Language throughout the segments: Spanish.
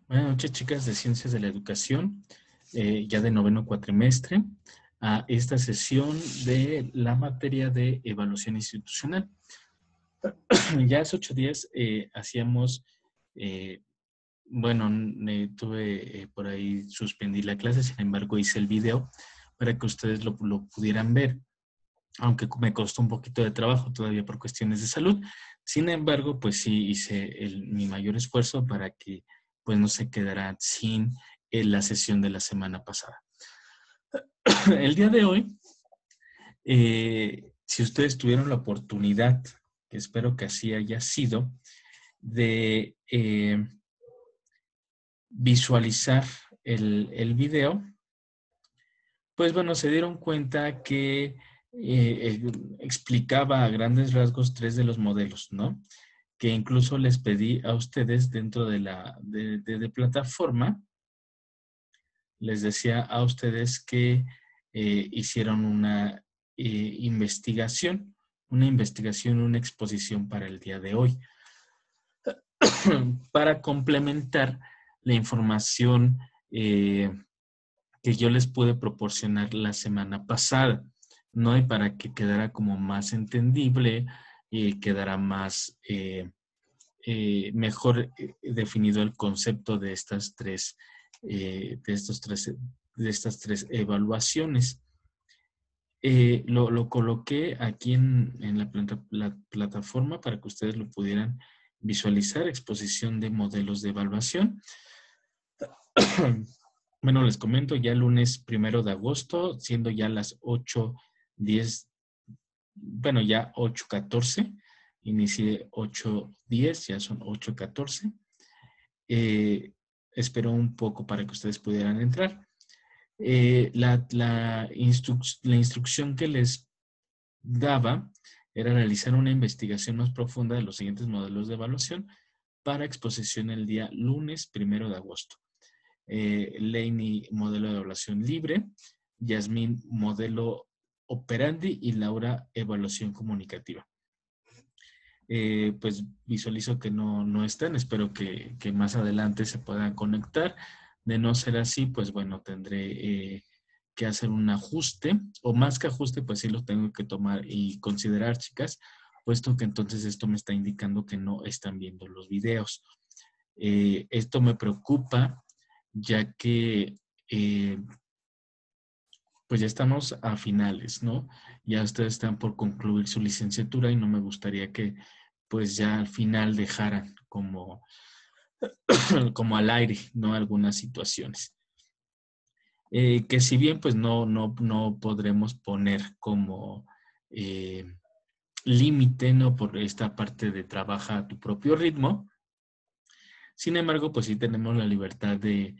Buenas noches, chicas de Ciencias de la Educación, ya de noveno cuatrimestre, a esta sesión de la materia de evaluación institucional. Ya hace 8 días hacíamos, eh, bueno, por ahí suspendí la clase, sin embargo hice el video para que ustedes lo pudieran ver, aunque me costó un poquito de trabajo todavía por cuestiones de salud. Sin embargo, pues sí hice mi mayor esfuerzo para que pues no se quedara sin la sesión de la semana pasada. El día de hoy, si ustedes tuvieron la oportunidad, que espero que así haya sido, de visualizar el video, pues bueno, se dieron cuenta que explicaba a grandes rasgos 3 de los modelos, ¿no? Que incluso les pedí a ustedes dentro de la de plataforma, les decía a ustedes que hicieron investigación, una exposición para el día de hoy, para complementar la información que yo les pude proporcionar la semana pasada, ¿no? Y para que quedara como más entendible y quedara más mejor definido el concepto de estas tres, de estas tres evaluaciones. Lo coloqué aquí en la plataforma para que ustedes lo pudieran visualizar, exposición de modelos de evaluación. Bueno, les comento ya el lunes 1 de agosto, siendo ya las 8:10, bueno, ya 8:14, inicié 8:10, ya son 8:14. Espero un poco para que ustedes pudieran entrar. La instrucción que les daba era realizar una investigación más profunda de los siguientes modelos de evaluación para exposición el día lunes 1 de agosto. Lainey, modelo de evaluación libre, Yasmín, modelo operandi y Laura, evaluación comunicativa. Pues visualizo que no están, espero que más adelante se puedan conectar. De no ser así, pues bueno, tendré que hacer un ajuste, o más que ajuste, pues sí lo tengo que tomar y considerar, chicas, puesto que entonces esto me está indicando que no están viendo los videos. Esto me preocupa, ya que pues ya estamos a finales, ¿no? Ya ustedes están por concluir su licenciatura y no me gustaría que pues ya al final dejaran como, como al aire, ¿no? Algunas situaciones. Que si bien pues no podremos poner como límite, ¿no? Por esta parte de trabaja a tu propio ritmo. Sin embargo, pues sí tenemos la libertad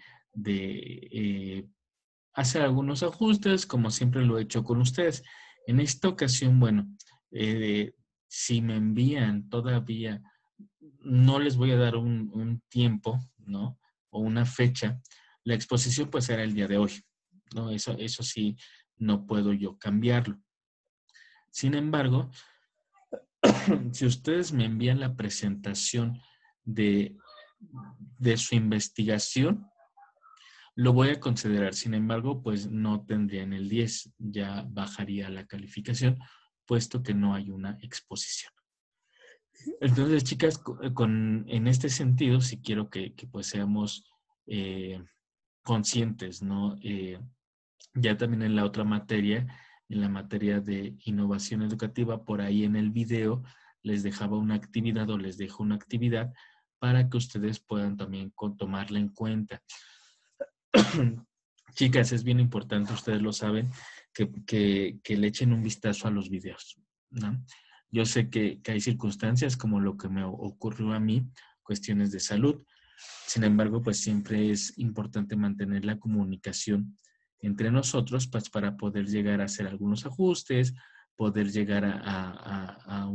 de hacer algunos ajustes, como siempre lo he hecho con ustedes. En esta ocasión, bueno, si me envían todavía, no les voy a dar un tiempo, ¿no? O una fecha. La exposición pues será el día de hoy, ¿no? Eso sí, no puedo yo cambiarlo. Sin embargo, si ustedes me envían la presentación de, de su investigación, lo voy a considerar. Sin embargo, pues no tendrían el 10, ya bajaría la calificación, puesto que no hay una exposición. Entonces, chicas, en este sentido, sí quiero que pues seamos conscientes, ¿no? Ya también en la otra materia, en la materia de innovación educativa, por ahí en el video les dejaba una actividad o les dejo una actividad para que ustedes puedan también tomarla en cuenta. Chicas, es bien importante, ustedes lo saben, que le echen un vistazo a los videos, ¿no? Yo sé que hay circunstancias como lo que me ocurrió a mí, cuestiones de salud. Sin embargo, pues siempre es importante mantener la comunicación entre nosotros pues, para poder llegar a hacer algunos ajustes, poder llegar a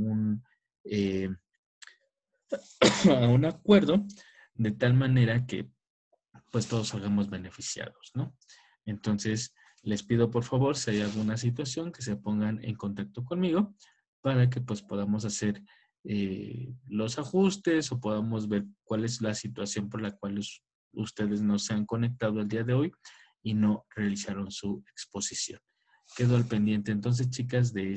a un acuerdo de tal manera que pues todos salgamos beneficiados, ¿no? Entonces, les pido por favor, si hay alguna situación, que se pongan en contacto conmigo para que pues podamos hacer los ajustes o podamos ver cuál es la situación por la cual ustedes no se han conectado el día de hoy y no realizaron su exposición. Quedo al pendiente entonces, chicas, de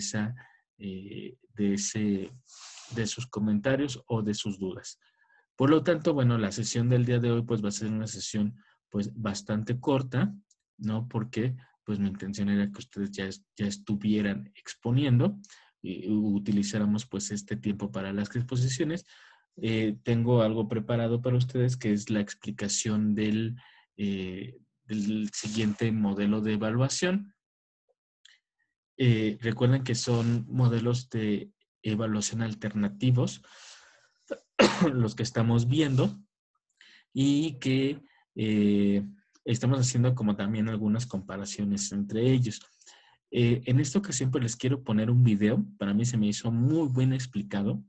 sus comentarios o de sus dudas. Por lo tanto, bueno, la sesión del día de hoy pues va a ser una sesión pues bastante corta, ¿no? Porque pues mi intención era que ustedes ya estuvieran exponiendo y utilizáramos pues este tiempo para las exposiciones. Tengo algo preparado para ustedes que es la explicación del siguiente modelo de evaluación. Recuerden que son modelos de evaluación alternativos los que estamos viendo y que estamos haciendo como también algunas comparaciones entre ellos. En esta ocasión pues les quiero poner un video. Para mí se me hizo muy bien explicado.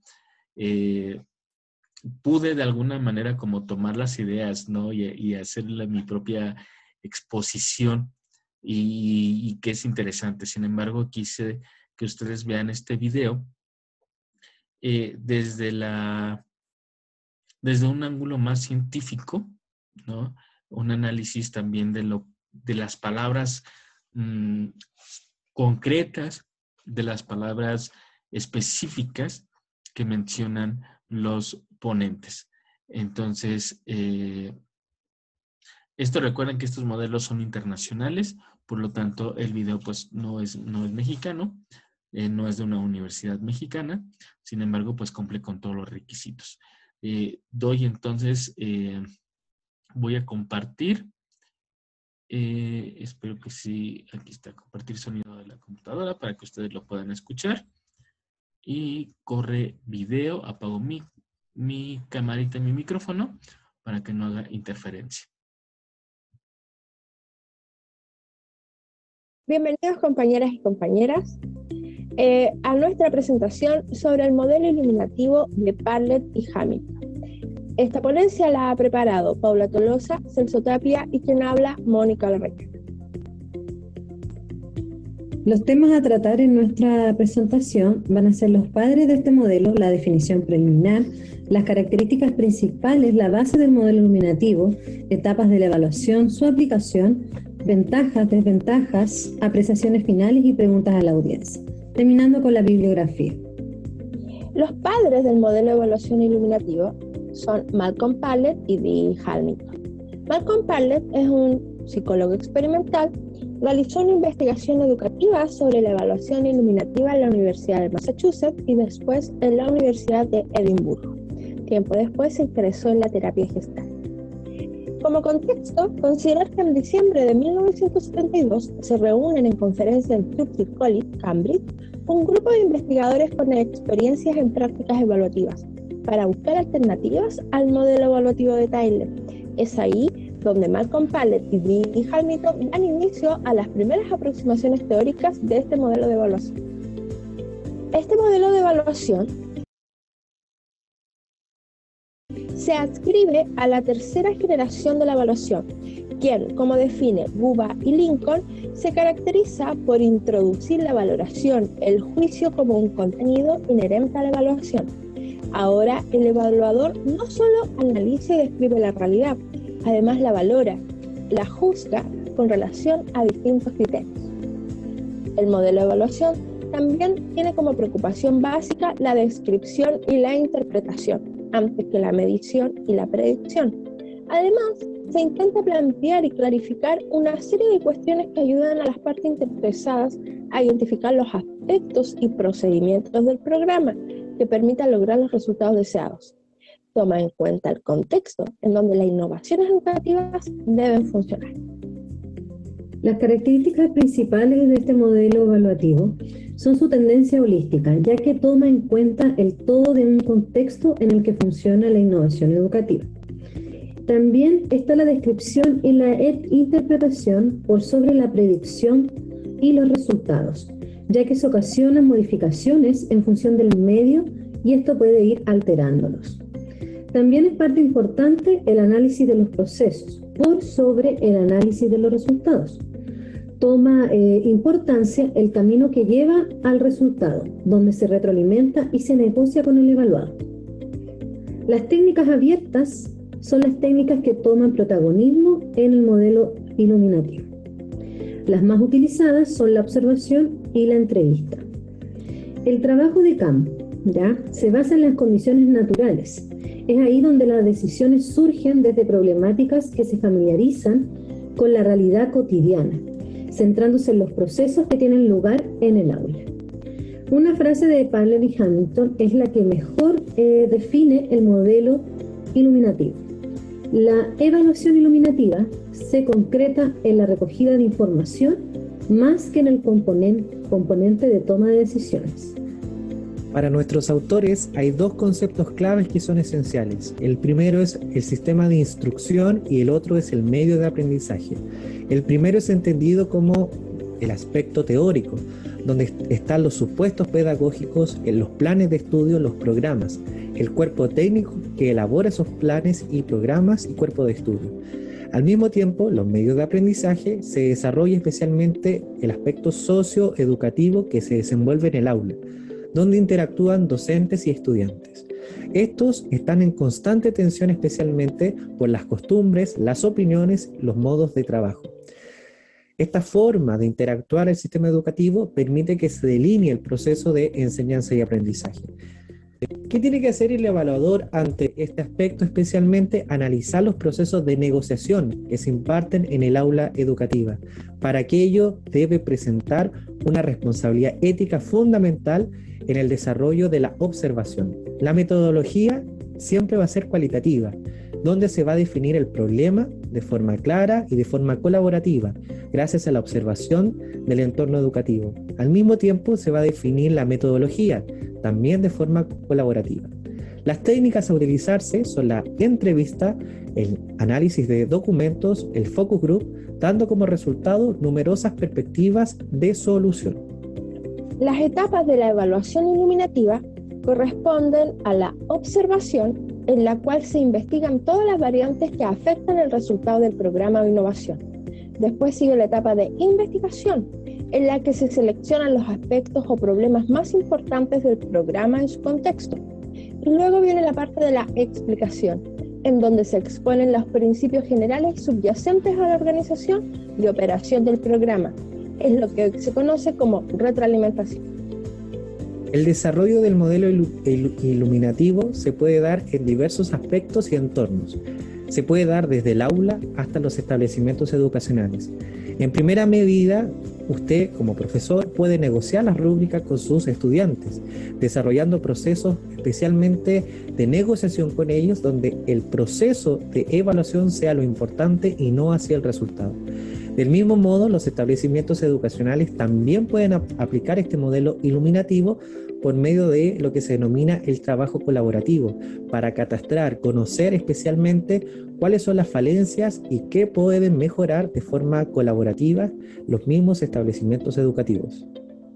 Pude de alguna manera como tomar las ideas, ¿no? Y hacer mi propia exposición y que es interesante. Sin embargo, quise que ustedes vean este video desde un ángulo más científico, ¿no? Un análisis también de las palabras concretas, de las palabras específicas que mencionan los ponentes. Entonces, recuerden que estos modelos son internacionales, por lo tanto, el video pues no es mexicano, no es de una universidad mexicana, sin embargo, pues cumple con todos los requisitos. Doy entonces, voy a compartir, espero que sí, aquí está, compartir sonido de la computadora para que ustedes lo puedan escuchar. Y corre video, apago mi camarita y mi micrófono para que no haga interferencia. Bienvenidos compañeras y compañeras a nuestra presentación sobre el modelo iluminativo de Parlett y Hamilton. Esta ponencia la ha preparado Paula Tolosa, Celso Tapia y quien habla, Mónica Larrañaga. Los temas a tratar en nuestra presentación van a ser los padres de este modelo, la definición preliminar, las características principales, la base del modelo iluminativo, etapas de la evaluación, su aplicación, ventajas, desventajas, apreciaciones finales y preguntas a la audiencia, terminando con la bibliografía. Los padres del modelo de evaluación iluminativa son Malcolm Parlett y Dee Hamilton. Malcolm Parlett es un psicólogo experimental. Realizó una investigación educativa sobre la evaluación iluminativa en la Universidad de Massachusetts y después en la Universidad de Edimburgo. Tiempo después se interesó en la terapia gestal. Como contexto, considerar que en diciembre de 1972 se reúnen en conferencia en Trinity College, Cambridge, un grupo de investigadores con experiencias en prácticas evaluativas para buscar alternativas al modelo evaluativo de Tyler. Es ahí donde Malcolm Parlett y Dee Hamilton dan inicio a las primeras aproximaciones teóricas de este modelo de evaluación. Este modelo de evaluación se adscribe a la tercera generación de la evaluación, quien, como define Guba y Lincoln, se caracteriza por introducir la valoración, el juicio como un contenido inherente a la evaluación. Ahora, el evaluador no solo analiza y describe la realidad, además la valora, la juzga con relación a distintos criterios. El modelo de evaluación también tiene como preocupación básica la descripción y la interpretación, antes que la medición y la predicción. Además, se intenta plantear y clarificar una serie de cuestiones que ayudan a las partes interesadas a identificar los aspectos y procedimientos del programa que permitan lograr los resultados deseados. Toma en cuenta el contexto en donde las innovaciones educativas deben funcionar. Las características principales de este modelo evaluativo son su tendencia holística, ya que toma en cuenta el todo de un contexto en el que funciona la innovación educativa. También está la descripción y la interpretación por sobre la predicción y los resultados, ya que se ocasionan modificaciones en función del medio y esto puede ir alterándolos. También es parte importante el análisis de los procesos por sobre el análisis de los resultados. Toma importancia el camino que lleva al resultado, donde se retroalimenta y se negocia con el evaluado. Las técnicas abiertas son las técnicas que toman protagonismo en el modelo iluminativo. Las más utilizadas son la observación y la entrevista. El trabajo de campo, ¿ya?, se basa en las condiciones naturales. Es ahí donde las decisiones surgen desde problemáticas que se familiarizan con la realidad cotidiana, centrándose en los procesos que tienen lugar en el aula. Una frase de Padler y Hamilton es la que mejor define el modelo iluminativo. La evaluación iluminativa se concreta en la recogida de información más que en el componente de toma de decisiones. Para nuestros autores hay dos conceptos claves que son esenciales. El primero es el sistema de instrucción y el otro es el medio de aprendizaje. El primero es entendido como el aspecto teórico, donde están los supuestos pedagógicos, en los planes de estudio, los programas, el cuerpo técnico que elabora esos planes y programas y cuerpo de estudio. Al mismo tiempo, los medios de aprendizaje se desarrolla especialmente el aspecto socioeducativo que se desenvuelve en el aula, donde interactúan docentes y estudiantes. Estos están en constante tensión especialmente por las costumbres, las opiniones, los modos de trabajo. Esta forma de interactuar el sistema educativo permite que se delinee el proceso de enseñanza y aprendizaje. ¿Qué tiene que hacer el evaluador ante este aspecto? Especialmente analizar los procesos de negociación que se imparten en el aula educativa. Para aquello debe presentar una responsabilidad ética fundamental en el desarrollo de la observación. La metodología siempre va a ser cualitativa, donde se va a definir el problema de forma clara y de forma colaborativa, gracias a la observación del entorno educativo. Al mismo tiempo se va a definir la metodología, también de forma colaborativa. Las técnicas a utilizarse son la entrevista, el análisis de documentos, el focus group, dando como resultado numerosas perspectivas de solución. Las etapas de la evaluación iluminativa corresponden a la observación, en la cual se investigan todas las variantes que afectan el resultado del programa de innovación. Después sigue la etapa de investigación, en la que se seleccionan los aspectos o problemas más importantes del programa en su contexto. Y luego viene la parte de la explicación, en donde se exponen los principios generales subyacentes a la organización y operación del programa. Es lo que se conoce como retroalimentación. El desarrollo del modelo iluminativo se puede dar en diversos aspectos y entornos. Se puede dar desde el aula hasta los establecimientos educacionales. En primera medida, usted como profesor puede negociar las rúbricas con sus estudiantes, desarrollando procesos especialmente de negociación con ellos, donde el proceso de evaluación sea lo importante y no hacia el resultado. Del mismo modo, los establecimientos educacionales también pueden aplicar este modelo iluminativo por medio de lo que se denomina el trabajo colaborativo, para catastrar, conocer especialmente cuáles son las falencias y qué pueden mejorar de forma colaborativa los mismos establecimientos educativos.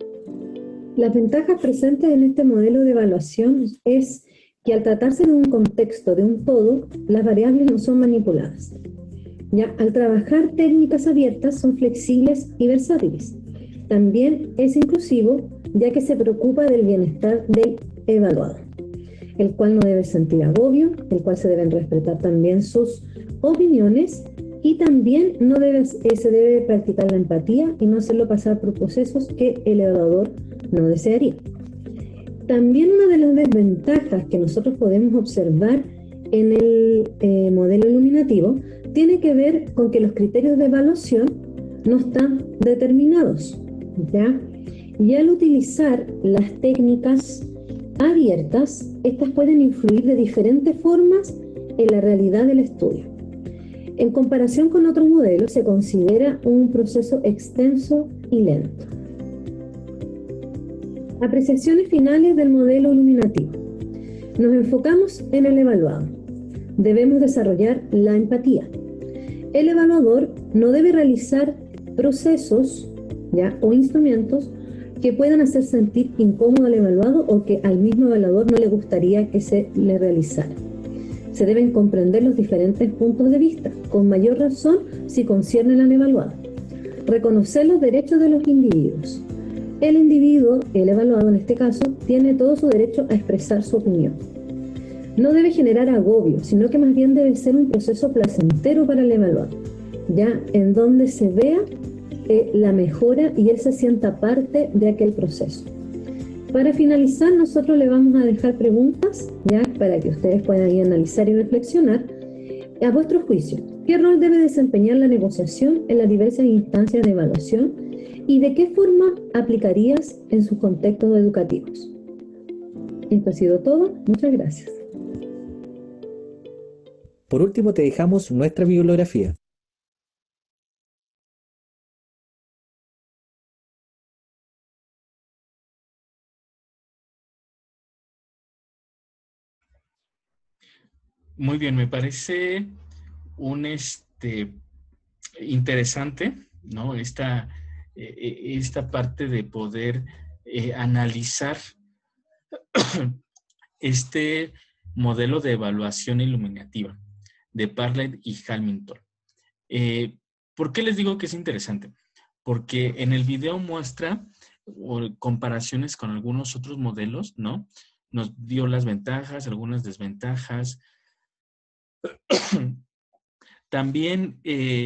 Las ventajas presentes en este modelo de evaluación es que al tratarse de un contexto, de un todo, las variables no son manipuladas. Ya, al trabajar técnicas abiertas son flexibles y versátiles. También es inclusivo, ya que se preocupa del bienestar del evaluado, el cual no debe sentir agobio, el cual se deben respetar también sus opiniones y también se debe practicar la empatía y no hacerlo pasar por procesos que el evaluador no desearía. También una de las desventajas que nosotros podemos observar en el modelo iluminativo tiene que ver con que los criterios de evaluación no están determinados, ¿ya? Y al utilizar las técnicas abiertas, estas pueden influir de diferentes formas en la realidad del estudio. En comparación con otros modelos, se considera un proceso extenso y lento. Apreciaciones finales del modelo iluminativo. Nos enfocamos en el evaluado. Debemos desarrollar la empatía. El evaluador no debe realizar procesos, ¿ya?, o instrumentos que puedan hacer sentir incómodo al evaluado o que al mismo evaluador no le gustaría que se le realizara. Se deben comprender los diferentes puntos de vista, con mayor razón si conciernen al evaluado. Reconocer los derechos de los individuos. El individuo, el evaluado en este caso, tiene todo su derecho a expresar su opinión. no debe generar agobio, sino que más bien debe ser un proceso placentero para el evaluado, ya en donde se vea la mejora y él se sienta parte de aquel proceso. Para finalizar, nosotros le vamos a dejar preguntas, ya para que ustedes puedan ir a analizar y reflexionar. A vuestro juicio, ¿qué rol debe desempeñar la negociación en las diversas instancias de evaluación y de qué forma aplicarías en sus contextos educativos? Esto ha sido todo. Muchas gracias. Por último, te dejamos nuestra bibliografía. Muy bien, me parece un interesante, ¿no? Esta parte de poder analizar este modelo de evaluación iluminativa de Bartlett y Hamilton. ¿Por qué les digo que es interesante? Porque en el video muestra comparaciones con algunos otros modelos, ¿no? Nos dio las ventajas, algunas desventajas. También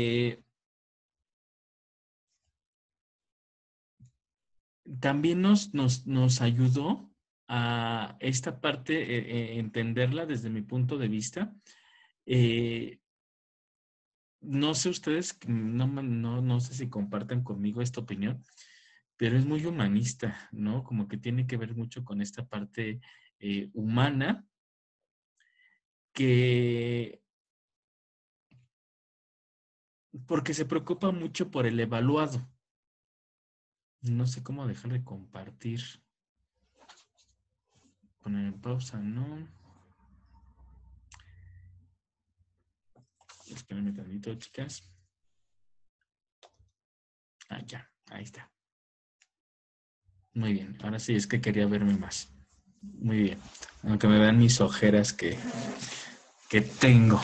nos ayudó a esta parte, entenderla desde mi punto de vista. No sé ustedes, no sé si compartan conmigo esta opinión, pero es muy humanista, ¿no? Como que tiene que ver mucho con esta parte humana porque se preocupa mucho por el evaluado. No sé cómo dejar de compartir. Poner en pausa, ¿no? Espérenme tantito, chicas. Ya, ahí está. Muy bien, ahora sí, es que quería verme más. Muy bien, aunque me vean mis ojeras que tengo.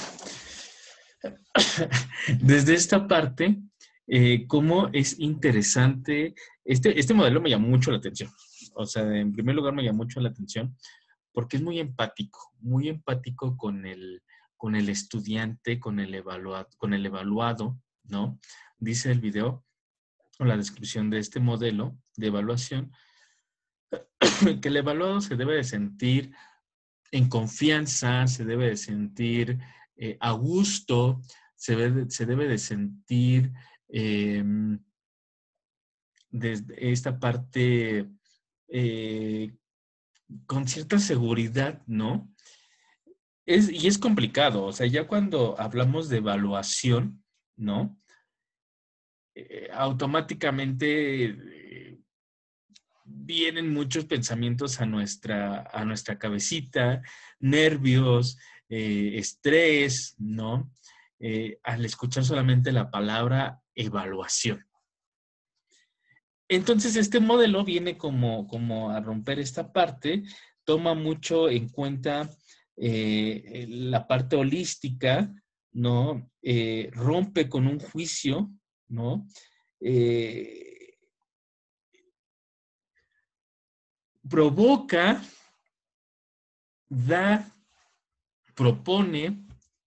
Desde esta parte, cómo es interesante, este modelo me llamó mucho la atención. O sea, en primer lugar me llamó mucho la atención porque es muy empático con el estudiante, con el evaluado, ¿no? Dice el video, o la descripción de este modelo de evaluación, que el evaluado se debe de sentir en confianza, se debe de sentir a gusto, se debe de sentir desde esta parte con cierta seguridad, ¿no? Y es complicado, o sea, ya cuando hablamos de evaluación, ¿no? Automáticamente vienen muchos pensamientos a nuestra cabecita, nervios, estrés, ¿no? Al escuchar solamente la palabra evaluación. Entonces, este modelo viene como a romper esta parte, toma mucho en cuenta la parte holística, ¿no? Rompe con un juicio, ¿no? Provoca, propone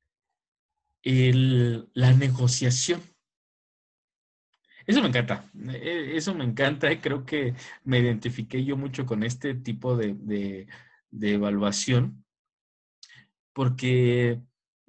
la negociación. Eso me encanta. Eso me encanta. Creo que me identifiqué yo mucho con este tipo de evaluación porque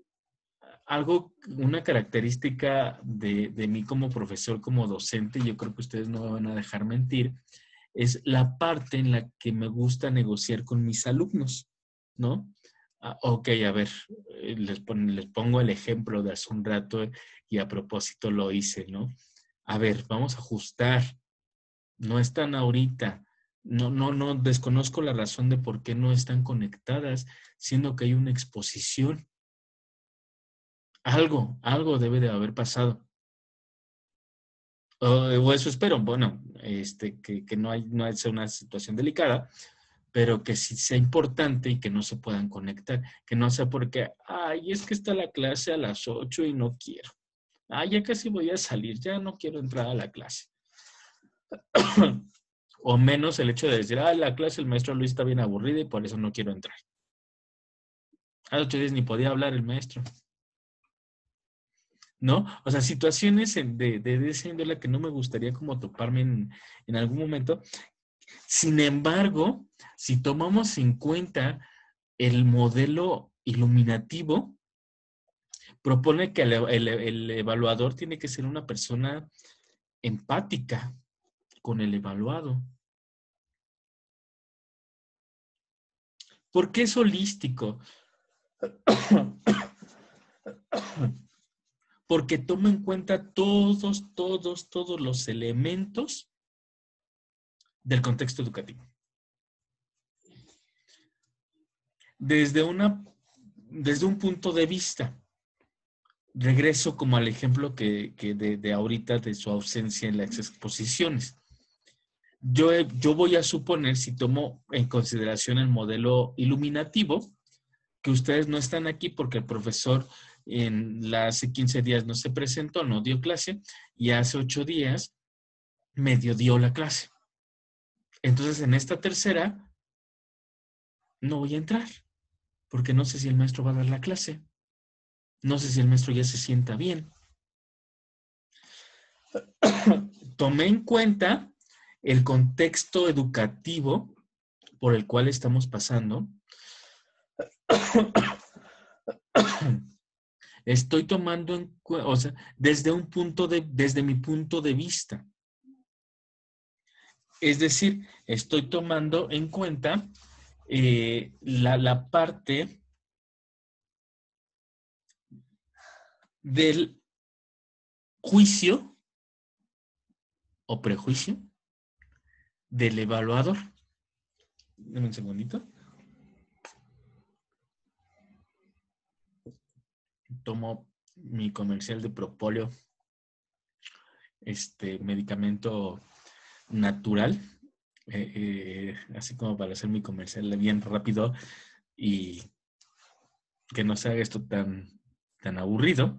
una característica de mí como profesor, como docente, yo creo que ustedes no me van a dejar mentir, es la parte en la que me gusta negociar con mis alumnos, ¿no? Ok, a ver, les pongo el ejemplo de hace un rato y a propósito lo hice, ¿no? A ver, vamos a ajustar. No están ahorita. No, desconozco la razón de por qué no están conectadas, siendo que hay una exposición. Algo debe de haber pasado. O eso espero. Bueno, que no sea una situación delicada, pero que sí sea importante y que no se puedan conectar. Que no sea porque, es que está la clase a las 8 y no quiero. Ya casi voy a salir, ya no quiero entrar a la clase. O menos el hecho de decir, la clase el maestro Luis está bien aburrida y por eso no quiero entrar. Hace 8 días ni podía hablar el maestro. ¿No? O sea, situaciones de esa índole que no me gustaría como toparme en algún momento. Sin embargo, si tomamos en cuenta el modelo iluminativo, propone que el evaluador tiene que ser una persona empática con el evaluado. ¿Por qué es holístico? Porque toma en cuenta todos los elementos del contexto educativo. Desde un punto de vista, regreso como al ejemplo que de ahorita de su ausencia en las exposiciones. Yo voy a suponer, si tomo en consideración el modelo iluminativo, que ustedes no están aquí porque el profesor hace 15 días no se presentó, no dio clase, y hace 8 días medio dio la clase. Entonces, en esta tercera, no voy a entrar, porque no sé si el maestro va a dar la clase. No sé si el maestro ya se sienta bien. Tomé en cuenta el contexto educativo por el cual estamos pasando. Estoy tomando en cuenta, o sea, desde mi punto de vista. Es decir, estoy tomando en cuenta la parte del juicio o prejuicio del evaluador. Dame un segundito. Tomo mi comercial de propóleo, medicamento natural, así como para hacer mi comercial bien rápido y que no se haga esto tan aburrido.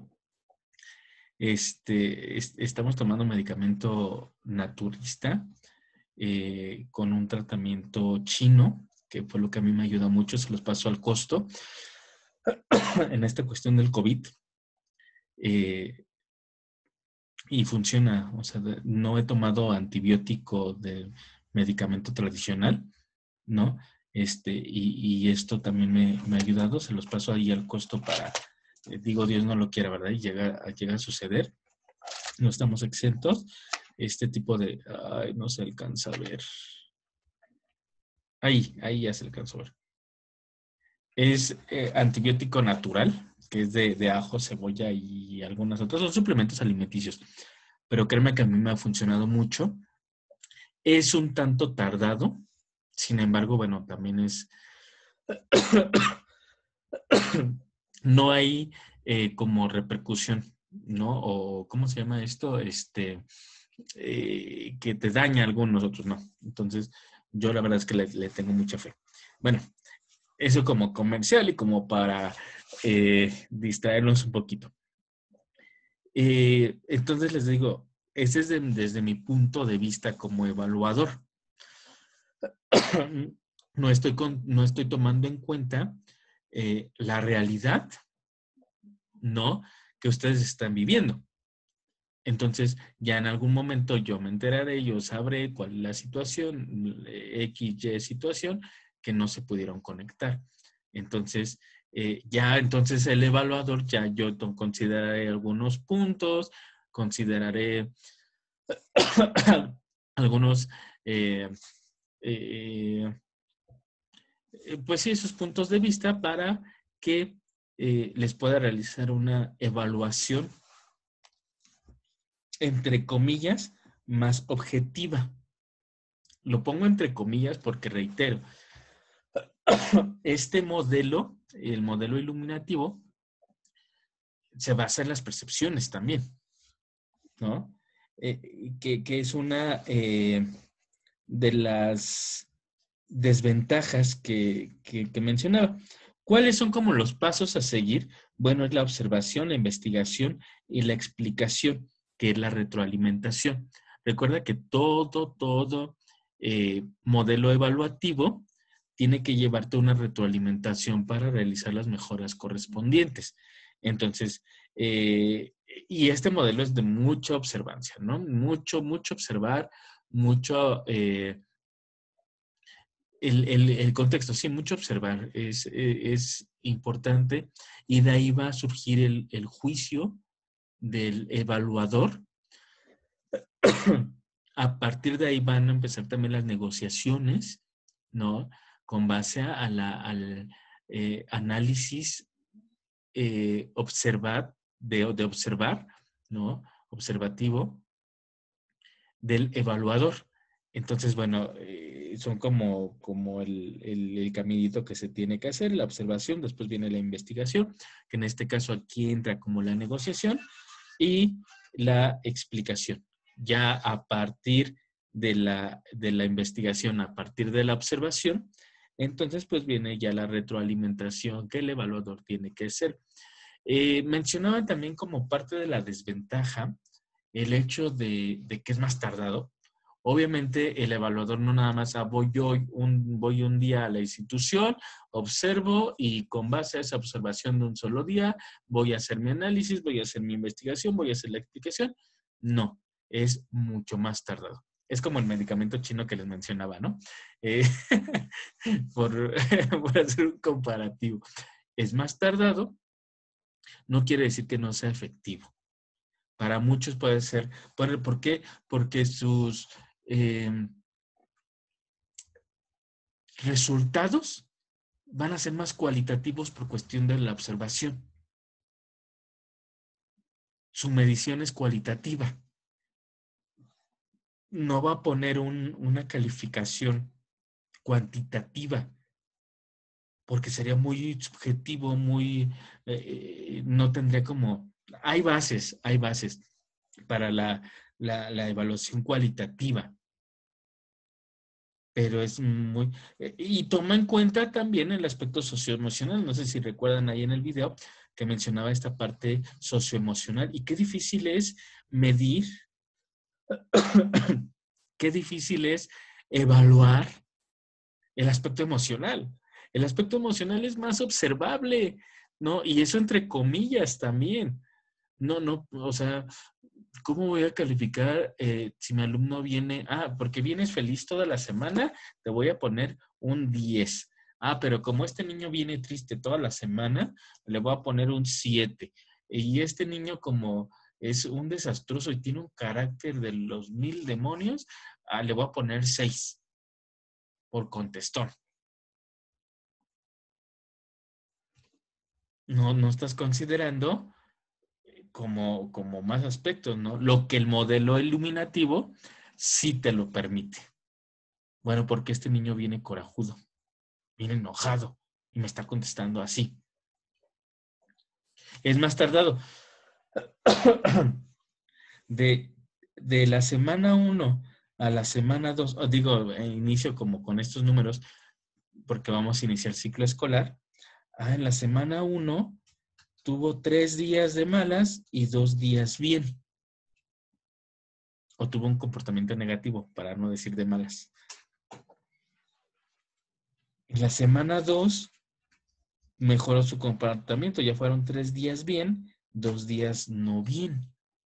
Estamos tomando medicamento naturista con un tratamiento chino, que fue lo que a mí me ayuda mucho, se los paso al costo en esta cuestión del COVID. Y funciona, o sea, no he tomado antibiótico de medicamento tradicional, ¿no? Y esto también me ha ayudado, se los paso ahí al costo para, digo, Dios no lo quiera, ¿verdad? Y llega a suceder, no estamos exentos. Este tipo de, ay, no se alcanza a ver. Ahí ya se alcanzó a ver. Es antibiótico natural, que es de ajo, cebolla y algunas otras. Son suplementos alimenticios. Pero créeme que a mí me ha funcionado mucho. Es un tanto tardado. Sin embargo, bueno, también es... no hay como repercusión, ¿no? O ¿cómo se llama esto? Que te daña a algunos, otros no. Entonces, yo la verdad es que le tengo mucha fe. Bueno, eso como comercial y como para distraernos un poquito. Entonces les digo, ese es desde mi punto de vista como evaluador. No estoy tomando en cuenta la realidad, ¿no? Que ustedes están viviendo. Entonces, ya en algún momento yo me enteraré, yo sabré cuál es la situación, X, Y situación, que no se pudieron conectar. Entonces, entonces el evaluador, ya yo consideraré algunos puntos, consideraré algunos, pues sí, esos puntos de vista para que les pueda realizar una evaluación, entre comillas, más objetiva. Lo pongo entre comillas porque, reitero, este modelo, el modelo iluminativo, se basa en las percepciones también, ¿no? Que es una de las desventajas que mencionaba. ¿Cuáles son como los pasos a seguir? Bueno, es la observación, la investigación y la explicación, que es la retroalimentación. Recuerda que todo modelo evaluativo tiene que llevarte una retroalimentación para realizar las mejoras correspondientes. Entonces, y este modelo es de mucha observancia, ¿no? Mucho observar, mucho, el contexto, sí, mucho observar es importante, y de ahí va a surgir el juicio del evaluador. A partir de ahí van a empezar también las negociaciones, ¿no? Con base al análisis de observar, ¿no? Observativo del evaluador. Entonces, bueno, son como el caminito que se tiene que hacer, la observación, después viene la investigación, que en este caso aquí entra como la negociación, y la explicación. Ya a partir de la investigación, a partir de la observación, entonces pues viene ya la retroalimentación que el evaluador tiene que hacer. Mencionaba también como parte de la desventaja el hecho de que es más tardado. Obviamente el evaluador no nada más, voy un día a la institución, observo y con base a esa observación de un solo día voy a hacer mi análisis, voy a hacer mi investigación, voy a hacer la explicación. No, es mucho más tardado. Es como el medicamento chino que les mencionaba, ¿no? Por hacer un comparativo. Es más tardado, no quiere decir que no sea efectivo. Para muchos puede ser. ¿Por qué? Porque sus resultados van a ser más cualitativos por cuestión de la observación. Su medición es cualitativa. No va a poner una calificación cuantitativa, porque sería muy subjetivo, no tendría como... Hay bases para la evaluación cualitativa, pero es muy... y toma en cuenta también el aspecto socioemocional. No sé si recuerdan ahí en el video que mencionaba esta parte socioemocional, y qué difícil es medir, qué difícil es evaluar el aspecto emocional. El aspecto emocional es más observable, ¿no? Y eso entre comillas también. No, o sea, ¿cómo voy a calificar si mi alumno viene? Porque vienes feliz toda la semana, te voy a poner un 10. Pero como este niño viene triste toda la semana, le voy a poner un 7. Y este niño, como es un desastroso y tiene un carácter de los 1000 demonios, le voy a poner 6 por contestón. No estás considerando como más aspectos, ¿no? Lo que el modelo iluminativo sí te lo permite. Bueno, porque este niño viene corajudo, viene enojado y me está contestando así. Es más tardado. De la semana 1 a la semana 2, inicio como con estos números, porque vamos a iniciar ciclo escolar. En la semana 1 tuvo 3 días de malas y 2 días bien. O tuvo un comportamiento negativo, para no decir de malas. En la semana 2 mejoró su comportamiento. Ya fueron 3 días bien, 2 días no bien.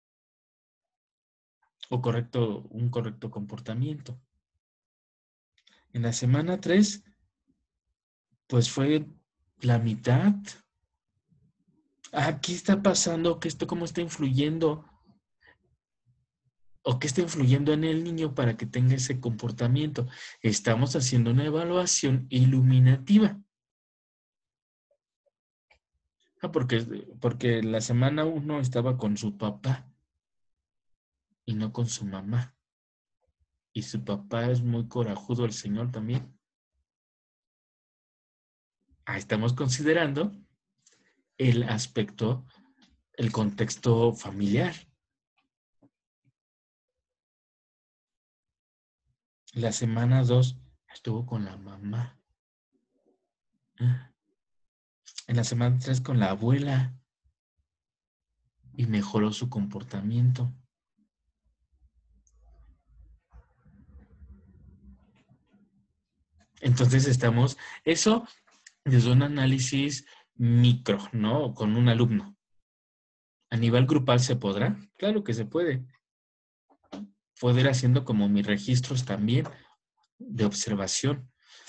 O un correcto comportamiento. En la semana 3, pues fue la mitad. ¿Qué está pasando? ¿Cómo está influyendo? ¿O qué está influyendo en el niño para que tenga ese comportamiento? Estamos haciendo una evaluación iluminativa. Porque la semana 1 estaba con su papá y no con su mamá. Y su papá es muy corajudo, el señor también. Estamos considerando el aspecto, el contexto familiar. La semana 2 estuvo con la mamá. En la semana 3 con la abuela. Y mejoró su comportamiento. Entonces estamos, eso desde un análisis micro, ¿no? Con un alumno. ¿A nivel grupal se podrá? Claro que se puede. Puedo ir haciendo como mis registros también de observación.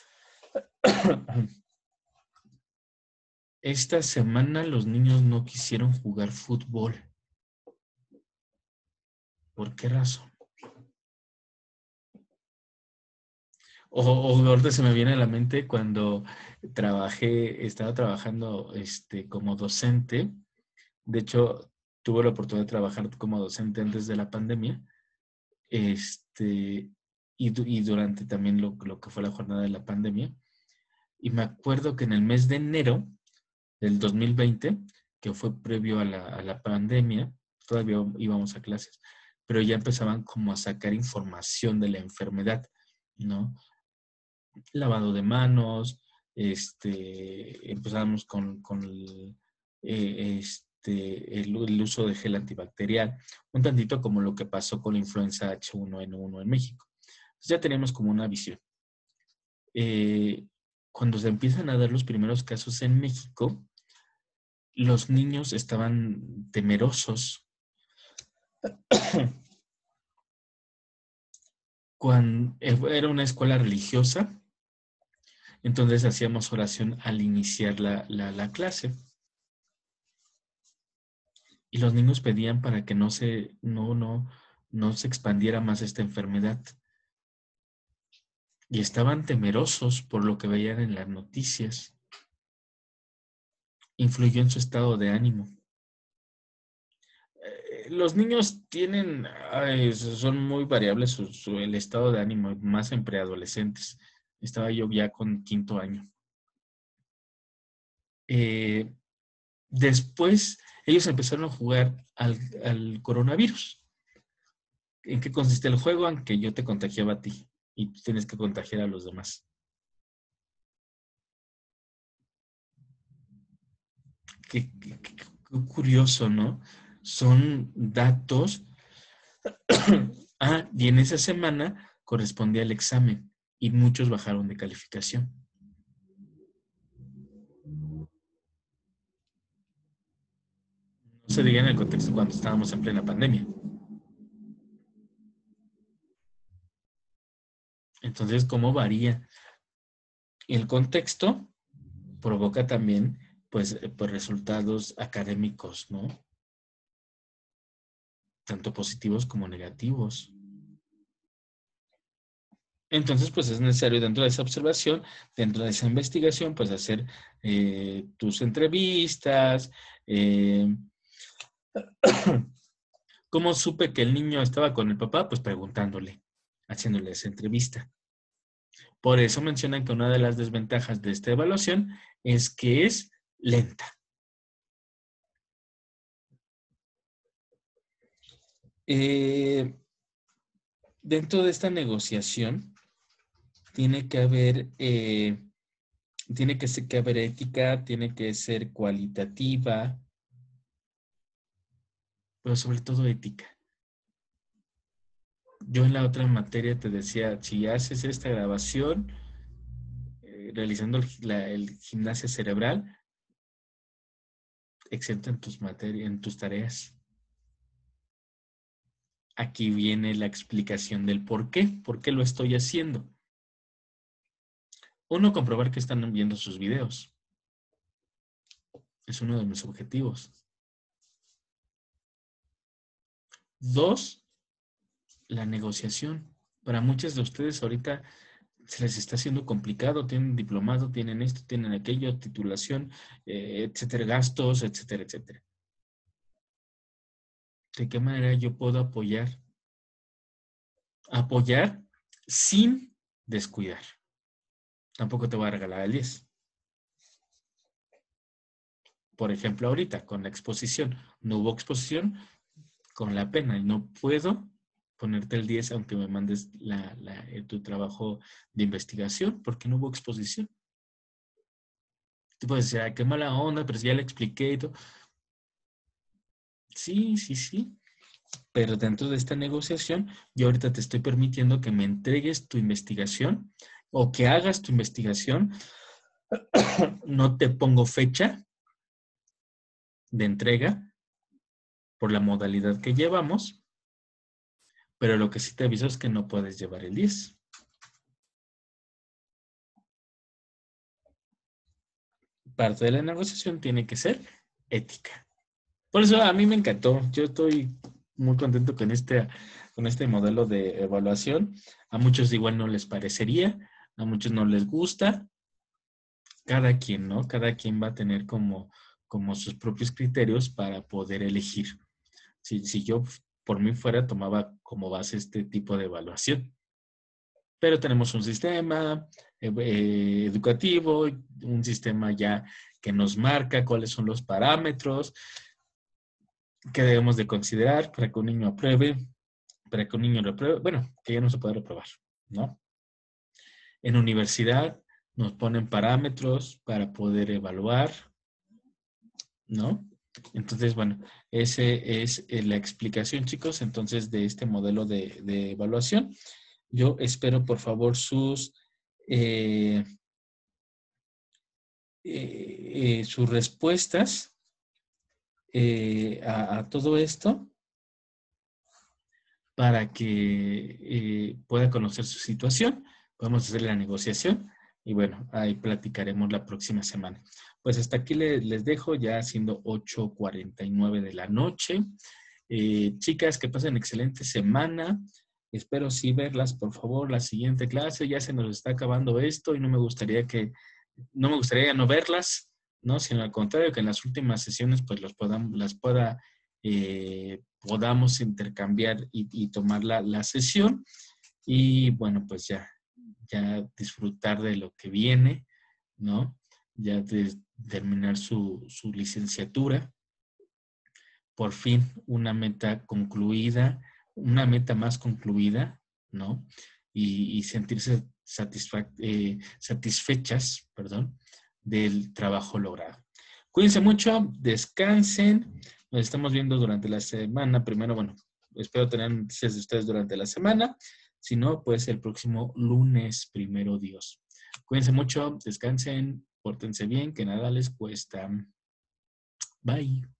Esta semana los niños no quisieron jugar fútbol. ¿Por qué razón? O ahorita se me viene a la mente cuando estaba trabajando como docente. De hecho, tuve la oportunidad de trabajar como docente antes de la pandemia. Y durante también lo que fue la jornada de la pandemia. Y me acuerdo que en el mes de enero del 2020, que fue previo a la pandemia, todavía íbamos a clases, pero ya empezaban como a sacar información de la enfermedad, ¿no? Lavado de manos, empezamos con el uso de gel antibacterial, un tantito como lo que pasó con la influenza H1N1 en México. Entonces ya teníamos como una visión. Cuando se empiezan a dar los primeros casos en México, los niños estaban temerosos. Era una escuela religiosa, entonces hacíamos oración al iniciar la clase. Y los niños pedían para que no se expandiera más esta enfermedad. Y estaban temerosos por lo que veían en las noticias. Influyó en su estado de ánimo. Los niños son muy variables el estado de ánimo, más en preadolescentes. Estaba yo ya con 5º año. Después, ellos empezaron a jugar al coronavirus. ¿En qué consiste el juego? En que yo te contagiaba a ti y tú tienes que contagiar a los demás. Qué curioso, ¿no? Son datos. Y en esa semana correspondía el examen y muchos bajaron de calificación. No se diga en el contexto cuando estábamos en plena pandemia. Entonces, ¿cómo varía? El contexto provoca también, pues resultados académicos, ¿no? Tanto positivos como negativos. Entonces, pues es necesario dentro de esa observación, dentro de esa investigación, pues hacer tus entrevistas. ¿Cómo supe que el niño estaba con el papá? Pues preguntándole, haciéndole esa entrevista. Por eso mencionan que una de las desventajas de esta evaluación es que es lenta. Dentro de esta negociación tiene que haber ética, tiene que ser cualitativa, pero sobre todo ética. Yo en la otra materia te decía, si haces esta grabación realizando el gimnasia cerebral, exento en tus tareas. Aquí viene la explicación del por qué lo estoy haciendo. Uno, comprobar que están viendo sus videos. Es uno de mis objetivos. 2, la negociación. Para muchos de ustedes ahorita se les está haciendo complicado, tienen diplomado, tienen esto, tienen aquello, titulación, etcétera, gastos, etcétera, etcétera. ¿De qué manera yo puedo apoyar? Apoyar sin descuidar. Tampoco te voy a regalar el 10. Por ejemplo, ahorita con la exposición, no hubo exposición con la pena y no puedo ponerte el 10 aunque me mandes tu trabajo de investigación porque no hubo exposición. Tú puedes decir, qué mala onda, pero si ya le expliqué y todo. Sí. Pero dentro de esta negociación, yo ahorita te estoy permitiendo que me entregues tu investigación o que hagas tu investigación. No te pongo fecha de entrega por la modalidad que llevamos, pero lo que sí te aviso es que no puedes llevar el 10. Parte de la negociación tiene que ser ética. Por eso a mí me encantó. Yo estoy muy contento con este modelo de evaluación. A muchos igual no les parecería, a muchos no les gusta. Cada quien, ¿no? Cada quien va a tener como sus propios criterios para poder elegir. Si yo por mí fuera, tomaba como base este tipo de evaluación. Pero tenemos un sistema educativo, un sistema ya que nos marca cuáles son los parámetros que debemos de considerar para que un niño apruebe, para que un niño repruebe, bueno, que ya no se puede reprobar, ¿no? En universidad nos ponen parámetros para poder evaluar, ¿no? Entonces, bueno, esa es la explicación, chicos, entonces, de este modelo de evaluación. Yo espero, por favor, sus respuestas a todo esto para que pueda conocer su situación. Podemos hacer la negociación y bueno, ahí platicaremos la próxima semana. Pues hasta aquí les dejo, ya siendo 8:49 de la noche. Chicas, que pasen excelente semana. Espero sí verlas, por favor, la siguiente clase. Ya se nos está acabando esto y no me gustaría no verlas, ¿no? Sino al contrario, que en las últimas sesiones pues podamos intercambiar y tomar la sesión. Y bueno, pues ya disfrutar de lo que viene, ¿no? Ya de terminar su licenciatura. Por fin una meta concluida, una meta más concluida, ¿no? Y sentirse satisfechas, perdón, del trabajo logrado. Cuídense mucho, descansen, nos estamos viendo durante la semana. Primero, bueno, espero tener noticias de ustedes durante la semana. Si no, pues el próximo lunes, primero Dios. Cuídense mucho, descansen, pórtense bien, que nada les cuesta. Bye.